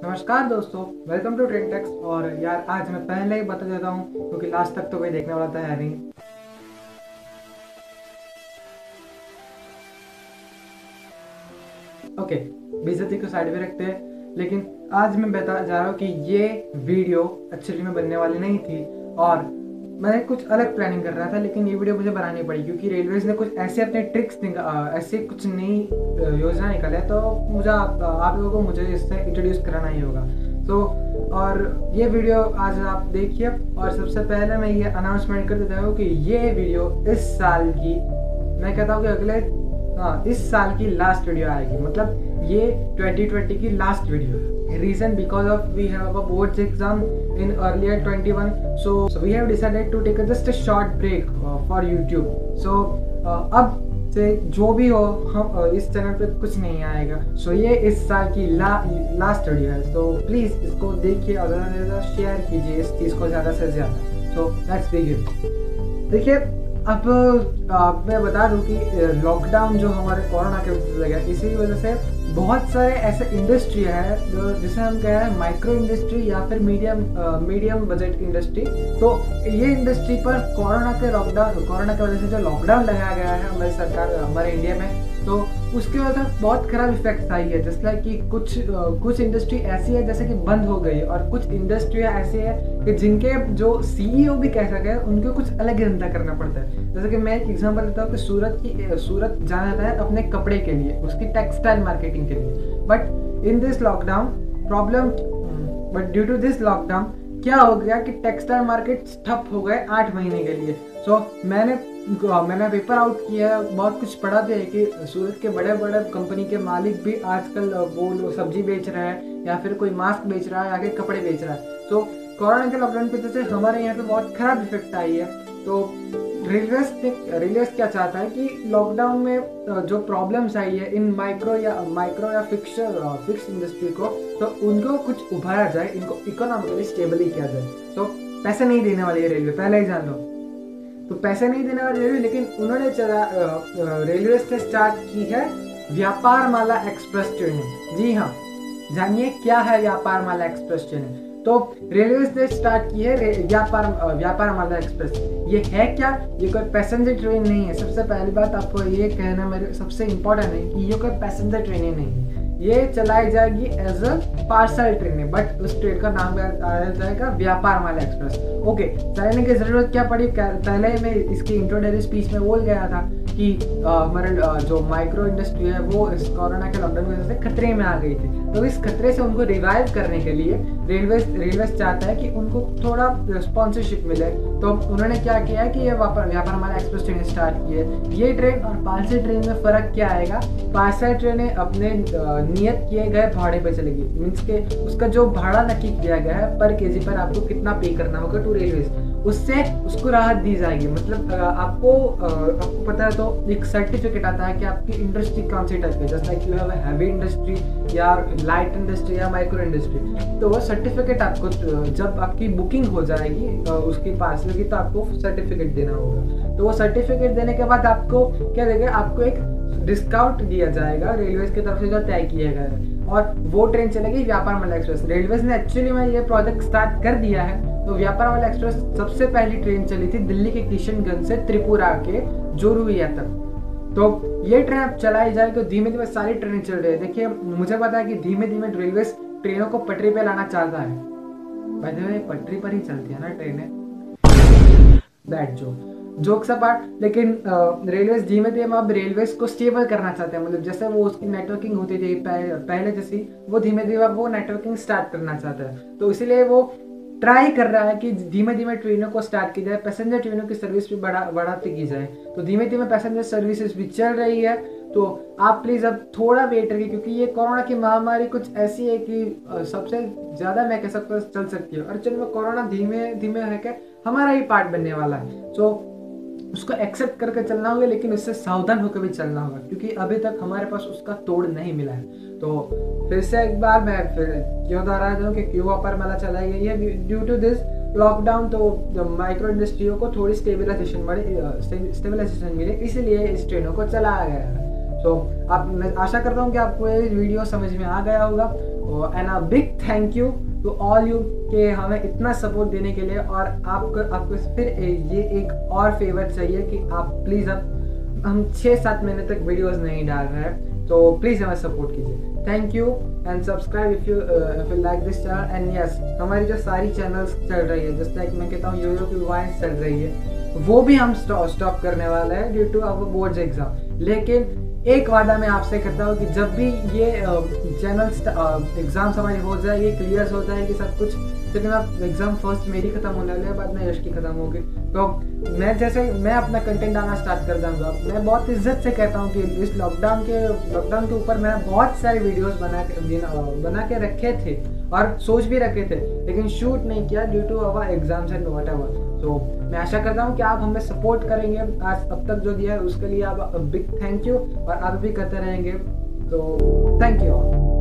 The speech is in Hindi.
नमस्कार दोस्तों, वेलकम टू ट्रेन टेक्स। और यार आज मैं पहले ही बता देता हूँ क्योंकि लास्ट तक तो कोई देखने वाला था नहीं। ओके, बेइज्जती को साइड में रखते हैं, लेकिन आज मैं बता जा रहा हूँ कि ये वीडियो एक्चुअली में बनने वाली नहीं थी और मैं कुछ अलग प्लानिंग कर रहा था, लेकिन ये वीडियो मुझे बनानी पड़ी क्योंकि रेलवेज ने कुछ ऐसे अपने ट्रिक्स ऐसे कुछ नई योजना निकाले, तो मुझे आप लोगों को मुझे इससे इंट्रोड्यूस कराना ही होगा। तो और ये वीडियो आज आप देखिए। और सबसे पहले मैं ये अनाउंसमेंट कर देता हूँ कि ये वीडियो इस साल की, मैं कहता हूँ कि इस साल की लास्ट वीडियो आएगी। मतलब ये 2020 की लास्ट वीडियो है। Reason because of we have a boards exam in earlier 21, so we have decided to take just a short break for YouTube. So अब से जो भी हो हम इस चैनल पे कुछ नहीं आएगा। सो ये इस साल की लास्ट वीडियो है। सो प्लीज़ इसको देखिए और ज़्यादा से ज़्यादा शेयर कीजिए इस चीज़ को ज़्यादा से ज़्यादा। So let's begin. देखिए, अब मैं बता दूं कि लॉकडाउन जो हमारे कोरोना के वजह से लगा, इसी वजह से बहुत सारे ऐसे इंडस्ट्री है जिसे हम कह रहे हैं माइक्रो इंडस्ट्री या फिर मीडियम बजट इंडस्ट्री। तो ये इंडस्ट्री पर कोरोना की वजह से जो लॉकडाउन लगाया गया है हमारी सरकार, हमारे इंडिया में, तो उसके वजह से बहुत खराब इफेक्ट आई है। जैसे लाइक कि कुछ इंडस्ट्री ऐसी है जैसे कि बंद हो गई, और कुछ इंडस्ट्री ऐसी है कि जिनके जो सीईओ भी कह सके उनको कुछ अलग ही धंधा करना पड़ता है। जैसे कि मैं एक एग्जांपल देता हूँ कि सूरत जाना जाता है अपने कपड़े के लिए, उसकी टेक्सटाइल मार्केटिंग के लिए। But in this lockdown due to this lockdown क्या हो गया कि टेक्सटाइल मार्केट ठप हो गए 8 महीने के लिए। सो मैंने पेपर आउट किया, बहुत कुछ पढ़ा था कि सूरत के बड़े बड़े कंपनी के मालिक भी आजकल वो सब्जी बेच रहे हैं या फिर कोई मास्क बेच रहा है या फिर कपड़े बेच रहा है। तो कोरोना के लॉकडाउन की वजह से हमारे यहाँ पे बहुत खराब इफेक्ट आई है। तो रेलवेज क्या चाहता है कि लॉकडाउन में जो प्रॉब्लम्स आई है इन माइक्रो या फिक्स इंडस्ट्री को, तो उनको कुछ उभारा जाए, इनको इकोनॉमिकली स्टेबली किया जाए। तो पैसे नहीं देने वाली है रेलवे, पहले ही जान लो। तो पैसे नहीं देने वाली रेलवे, लेकिन उन्होंने रेलवे से स्टार्ट की है व्यापार माला एक्सप्रेस ट्रेनें। जी हाँ, जानिए क्या है व्यापार माला एक्सप्रेस ट्रेनें। तो रेलवे ने स्टार्ट की है व्यापार माला एक्सप्रेस। ये है क्या? ये कोई पैसेंजर ट्रेन नहीं है। सबसे पहली बात आपको ये कहना मेरे सबसे इम्पोर्टेंट है कि ये कोई पैसेंजर ट्रेन नहीं है। ये चलाई जाएगी as a parcel train, but उस ट्रेन का नाम आया जाएगा व्यापार माला एक्सप्रेस। ओके, चलाने की जरूरत क्या पड़ी? पहले मैं इसकी इंट्रोडक्टरी स्पीच में बोल गया था कि हमारे जो माइक्रो इंडस्ट्री है वो इस कोरोना के लॉकडाउन की वजह से खतरे में आ गई थी। तो इस खतरे से उनको रिवाइव करने के लिए रेलवे चाहता है कि उनको थोड़ा स्पॉन्सरशिप मिले। तो उन्होंने क्या किया है कि ये व्यापार माला एक्सप्रेस ट्रेन स्टार्ट की है। ये ट्रेन और पार्सल ट्रेन में फ़र्क क्या आएगा? पार्सल ट्रेनें अपने नियत किए गए भाड़े पे चलेगी, मीन्स के उसका जो भाड़ा नक्की किया गया है पर केजी पर आपको कितना पे करना होगा टू रेलवेज, उससे उसको राहत दी जाएगी। मतलब आपको पता है तो एक सर्टिफिकेट आता है कि आपकी इंडस्ट्री कौन सी टाइप है, जैसे like you have a heavy industry या लाइट इंडस्ट्री या माइक्रो इंडस्ट्री। तो वो सर्टिफिकेट आपको जब आपकी बुकिंग हो जाएगी उसकी पार्सल की, तो आपको सर्टिफिकेट देना होगा। तो वो सर्टिफिकेट देने के बाद आपको क्या देगा? आपको एक डिस्काउंट दिया जाएगा रेलवे की तरफ से जो तय किया गया है, और वो ट्रेन चलेगी व्यापार माला एक्सप्रेस। रेलवेज ने एक्चुअली में ये प्रोजेक्ट स्टार्ट कर दिया है। तो व्यापार माला एक्सप्रेस सबसे पहली ट्रेन चली थी दिल्ली के किशनगंज से त्रिपुरा के जोरुइया तक। तो ये ट्रेन अब चलाई जाए, तो धीमे धीमे सारी ट्रेनें चल रही है। देखिए, मुझे पता है कि धीमे धीमे रेलवे ट्रेनों को पटरी पे लाना चाहता है। भाई पटरी पर ही चलती है ना ट्रेनें, दैट जोक्स अपार्ट। लेकिन रेलवेज धीमे धीमे अब रेलवेज को स्टेबल करना चाहते हैं। मतलब जैसे वो उसकी नेटवर्किंग होती थी पहले जैसी, वो धीमे धीमे वो नेटवर्किंग स्टार्ट करना चाहता है। तो इसीलिए वो ट्राई कर रहा है कि धीमे धीमे ट्रेनों को स्टार्ट की जाए, पैसेंजर ट्रेनों की सर्विस भी बढ़ाती की जाए। तो धीमे धीमे पैसेंजर सर्विसेज भी चल रही है। तो आप प्लीज़ अब थोड़ा वेट रखिए, क्योंकि ये कोरोना की महामारी कुछ ऐसी है कि सबसे ज़्यादा मैं कह सकता हूँ चल सकती है। और चलो कोरोना धीमे धीमे है कि हमारा ही पार्ट बनने वाला है। तो उसको एक्सेप्ट करके चलना होगा, लेकिन उससे सावधान होकर भी चलना होगा, क्योंकि अभी तक हमारे पास उसका तोड़ नहीं मिला है। तो फिर से एक बार मैं फिर क्यों दोहरा दूँ कि क्यों व्यापार माला चलाई गई है ड्यू टू दिस लॉकडाउन। तो माइक्रो इंडस्ट्रियों को थोड़ी स्टेबलाइजेशन मिले, इसलिए इस ट्रेनों को चलाया गया है। तो मैं आशा करता हूँ कि आपको ये वीडियो समझ में आ गया होगा। And a big thank you to all you कि हमें इतना सपोर्ट देने के लिए। और आपको फिर ये एक और फेवर चाहिए कि आप प्लीज़ अब हम 6-7 महीने तक वीडियोस नहीं डाल रहे हैं, तो प्लीज़ हमें सपोर्ट कीजिए। Thank you and subscribe if you like this channel. And yes, हमारी जो सारी चैनल्स चल रही है, जैसे लाइक मैं कहता हूँ योयो की वाइन्स चल रही है, वो भी हम स्टॉप करने वाला है due to our boards exam. लेकिन एक वादा मैं आपसे करता हूँ कि जब भी ये चैनल्स एग्जाम्स हमारी हो जाए, ये क्लियर हो जाएगी सब कुछ, लेकिन एग्जाम फर्स्ट मेरी खत्म होने वाली है, बाद में यश की खत्म होगी, तो मैं अपना कंटेंट डालना स्टार्ट कर दूँगा। मैं बहुत इज्जत से कहता हूँ कि इस लॉकडाउन के ऊपर मैं बहुत सारे वीडियोस बना के रखे थे और सोच भी रखे थे, लेकिन शूट नहीं किया due to our exams and whatever. तो मैं आशा करता हूँ कि आप हमें सपोर्ट करेंगे। आज अब तक जो दिया है उसके लिए आप बिग थैंक यू, और आप भी करते रहेंगे। तो थैंक यू।